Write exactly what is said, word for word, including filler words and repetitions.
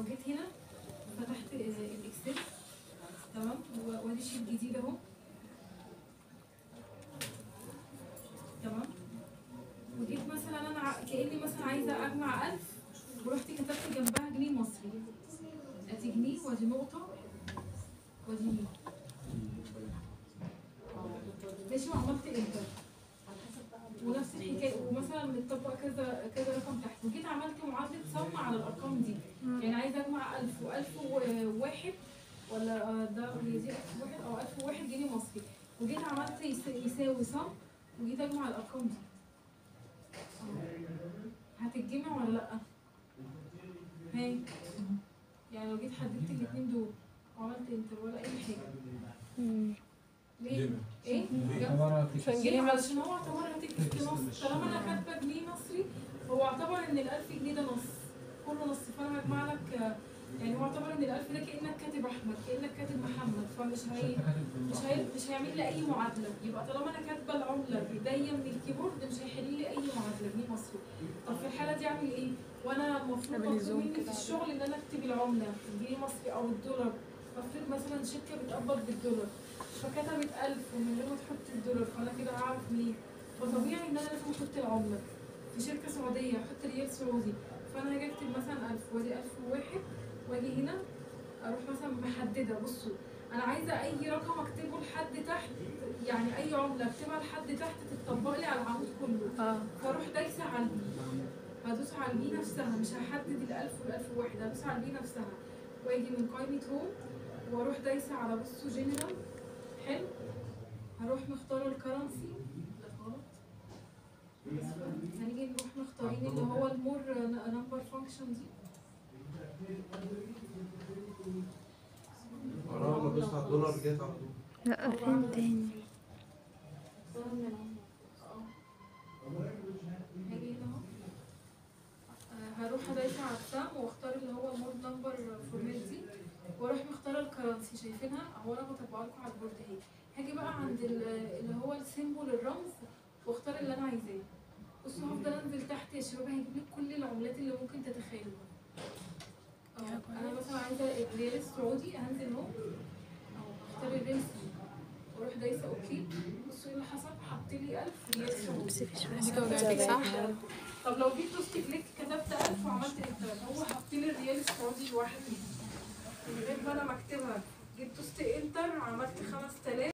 وجيت هنا فتحت الاكسل تمام، وادي شيت جديد اهو تمام. وجيت مثلا انا كاني مثلا عايزه اجمع ألف ورحت كتبت جنبها جنيه مصري، ادي جنيه وادي نقطه وادي ميم ماشي، وعملت انتر ونفس الحكايه، ومثلا متطبق كذا كذا رقم تحت، وجيت عملت معادله سم على الارقام دي، يعني عايزه اجمع ألف وألف وواحد ولا ده هي دي ألف وواحد او ألف وواحد جنيه مصري، وجيت عملت يساوي سم وجيت اجمع الارقام دي هتتجمع ولا لا؟ هاي يعني لو جيت حددت الاثنين دول وعملت انتر ولا اي حاجه ليه؟ ايه؟ عشان جنيه علشان هو اعتبر هتكتب نص، طالما انا كاتبه جنيه مصري هو اعتبر ان ال ألف جنيه ده نص كله نص، فانا هجمع لك يعني هو اعتبر ان ال ألف ده كانك كاتب احمد كانك كاتب محمد، فمش هي مش هي مش هيعمل لي اي معادله، يبقى طالما انا كاتبه العمله بايديا من الكيبورد مش هيحل لي اي معادله جنيه مصري. طب في الحاله دي اعمل ايه؟ وانا المفروض مطلوب مني في الشغل ان انا اكتب العمله جنيه مصري او الدولار، افرض مثلا شركه بتقبض بالدولار فكتبت ألف ومن غير ما تحط الدولار، فانا كده هعرف منين؟ فطبيعي ان انا لازم احط العمله. في شركه سعوديه احط ريال سعودي، فانا هاجي اكتب مثلا ألف وادي ألف وواحد واجي هنا اروح مثلا محدده، بصوا انا عايزه اي رقم اكتبه لحد تحت، يعني اي عمله اكتبها لحد تحت تتطبق لي على العمود كله، اه فاروح دايسه على البي، هدوس على البي نفسها، مش هحدد الألف والألف وواحد، هدوس على البي نفسها واجي من قائمه هوم واروح دايسه على بصوا جنرال. حلو، هروح مختار الكرنسي لا غلط، هنيجي نروح مختارين اللي هو المور نمبر فانكشن دي، اه لو دوست على الدولار جت على طول. لا فين تاني؟ هاجي هنا اهو هروح ادايس على السهم واختار اللي هو المور نمبر فورمات دي واروح مختاره الكرنسي، شايفينها اهو انا بطبقها لكم على البورد اهي. هاجي بقى عند اللي هو السيمبل الرمز واختار اللي انا عايزاه. بصوا هفضل انزل تحت يا شباب هيجيب لك كل العملات اللي ممكن تتخيلوها. اه انا مثلا عايزه الريال السعودي هنزل اهو اهو اختار الريال واروح دايسه اوكي. بصوا ايه اللي حصل، حط لي ألف ريال سعودي صح؟ طب لو جيت دوست كليك كتبت ألف وعملت انتر هو حط لي الريال السعودي لوحده من غير ما انا مكتبها، جيت دوست انتر عملت خمسة آلاف